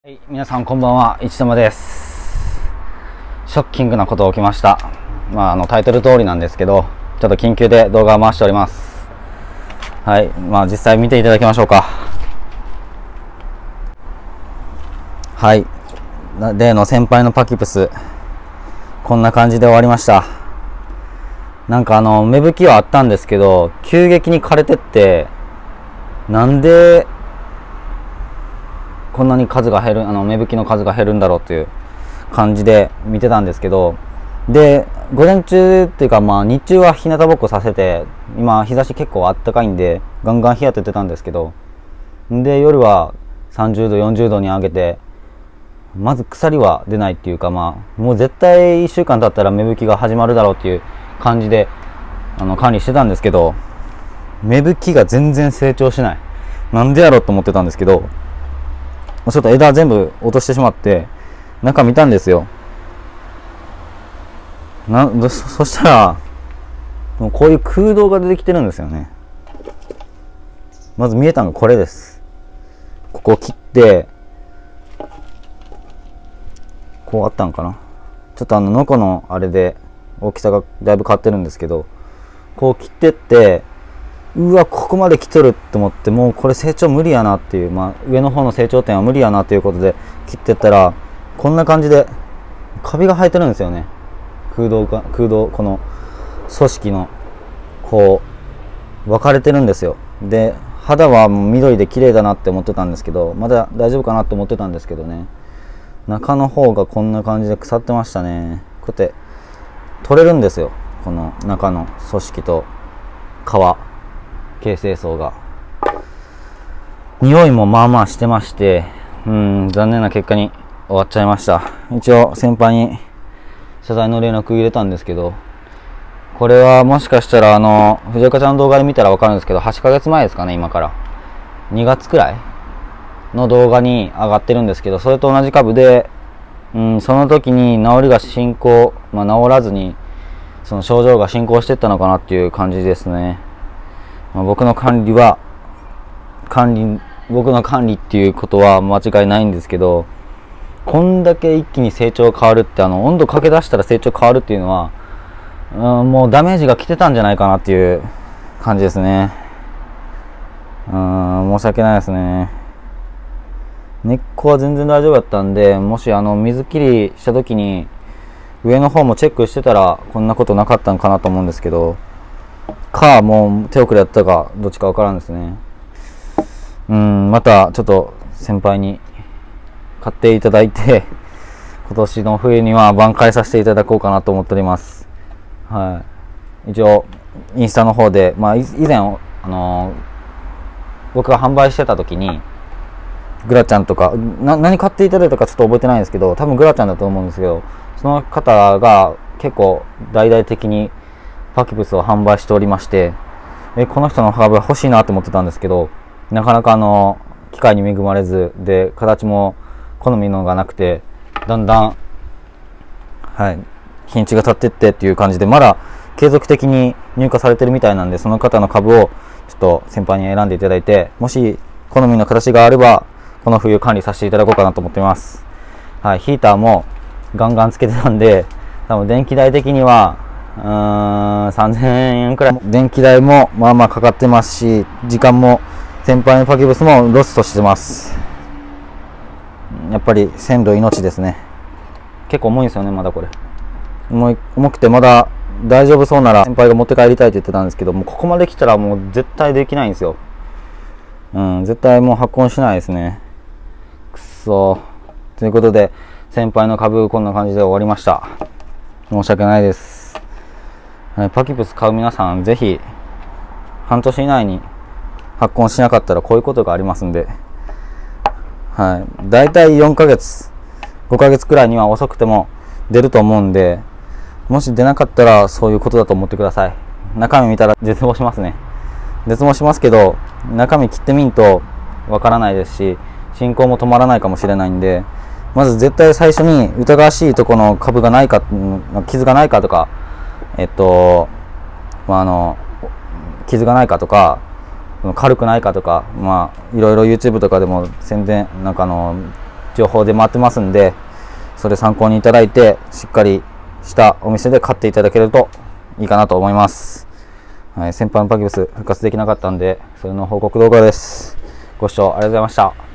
はい、皆さんこんばんは、一玉です。ショッキングなことが起きました。タイトル通りなんですけど、ちょっと緊急で動画を回しております。はい、実際見ていただきましょうか。はい、例の先輩のパキプス、こんな感じで終わりました。芽吹きはあったんですけど、急激に枯れてって、なんでこんなに数が減る、芽吹きの数が減るんだろうっていう感じで見てたんですけど、で、午前中っていうか日中は日向ぼっこさせて、今日差し結構あったかいんで、ガンガン日当ててたんですけど、で、夜は30度、40度に上げて、まず腐りは出ないっていうかもう絶対1週間経ったら芽吹きが始まるだろうっていう感じで、管理してたんですけど、芽吹きが全然成長しない。なんでやろうと思ってたんですけど、ちょっと枝全部落としてしまって中見たんですよ。そしたらもうこういう空洞が出てきてるんですよね。まず見えたのがこれです。ここを切って、こうあったんかな。ちょっとノコのあれで大きさがだいぶ変わってるんですけど、こう切ってって、うわここまで来とるって思って、もうこれ成長無理やなっていう、上の方の成長点は無理やなということで切ってったら、こんな感じでカビが生えてるんですよね。空洞この組織のこう分かれてるんですよ。で、肌はもう緑で綺麗だなって思ってたんですけど、まだ大丈夫かなって思ってたんですけどね、中の方がこんな感じで腐ってましたね。こうやって取れるんですよ、この中の組織と皮、形成層が。匂いもまあまあしてまして、残念な結果に終わっちゃいました。一応先輩に謝罪の連絡入れたんですけど、これはもしかしたら藤岡ちゃんの動画で見たら分かるんですけど、8ヶ月前ですかね、今から2月くらいの動画に上がってるんですけど、それと同じ株で、その時に治りが進行、治らずにその症状が進行していったのかなっていう感じですね。僕の管理っていうことは間違いないんですけど、こんだけ一気に成長変わるって、温度かけ出したら成長変わるっていうのは、もうダメージが来てたんじゃないかなっていう感じですね。申し訳ないですね。根っこは全然大丈夫だったんで、もし水切りした時に上の方もチェックしてたらこんなことなかったんかなと思うんですけど、もう手遅れやったかどっちかわからんですね。またちょっと先輩に買っていただいて、今年の冬には挽回させていただこうかなと思っております。はい。一応インスタの方で、以前僕が販売してた時にグラちゃんとか何買っていただいたかちょっと覚えてないんですけど、多分グラちゃんだと思うんですけど、その方が結構大々的にパキプスを販売しておりまして、この人の株欲しいなと思ってたんですけど、なかなか機会に恵まれずで、形も好みのがなくて、だんだん日にちが経ってってっていう感じで、まだ継続的に入荷されてるみたいなんで、その方の株をちょっと先輩に選んでいただいて、もし好みの形があればこの冬管理させていただこうかなと思っています。はい、ヒーターもガンガンつけてたんで、多分電気代的には3000円くらい、電気代もまあまあかかってますし、時間も先輩のパキブスもロストしてます。やっぱり鮮度命ですね。結構重いんですよね。まだこれ重くて、まだ大丈夫そうなら先輩が持って帰りたいと言ってたんですけど、もうここまで来たらもう絶対できないんですよ。絶対もう発根しないですね。くそー。ということで先輩の株こんな感じで終わりました。申し訳ないです。パキプス買う皆さん、ぜひ半年以内に発根しなかったらこういうことがありますんで、だいたい4ヶ月5ヶ月くらいには遅くても出ると思うんで、もし出なかったらそういうことだと思ってください。中身見たら絶望しますね。絶望しますけど、中身切ってみんとわからないですし、進行も止まらないかもしれないんで、まず絶対最初に疑わしいところの株がないか、傷がないかとか、傷がないかとか、軽くないかとか、いろいろ YouTube とかでも宣伝情報で回ってますんで、それ参考にいただいて、しっかりしたお店で買っていただけるといいかなと思います。はい、先輩のパキブス復活できなかったんで、それの報告動画です。ご視聴ありがとうございました。